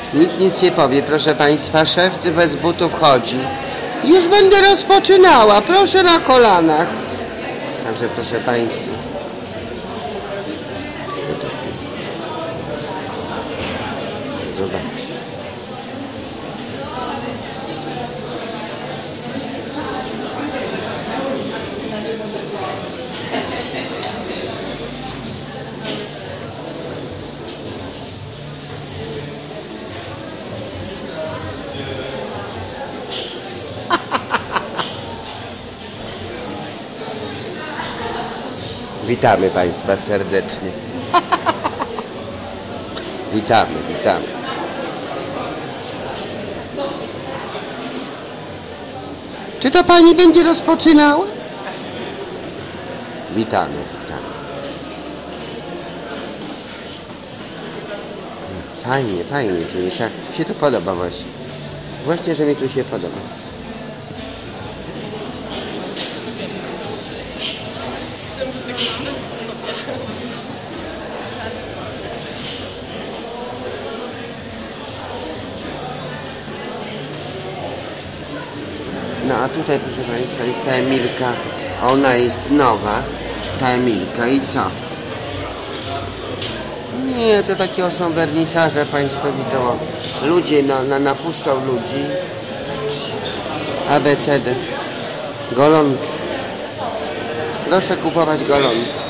Nikt nic nie powie, proszę Państwa. Szewcy bez butów chodzi. Już będę rozpoczynała. Proszę na kolanach. Także proszę Państwa. Zobaczcie. Witamy Państwa serdecznie. Witamy, witamy. Czy to Pani będzie rozpoczynała? Witamy, witamy. Fajnie, fajnie. Tu się to podoba właśnie. Właśnie, że mi tu się podoba. No a tutaj, proszę Państwa, jest ta Emilka. Ona jest nowa, ta Emilka. I co? Nie, to takie są wernisaże, Państwo widzą. Ludzie napuszczą ludzi. ABCD. Golonki. Proszę kupować golonki.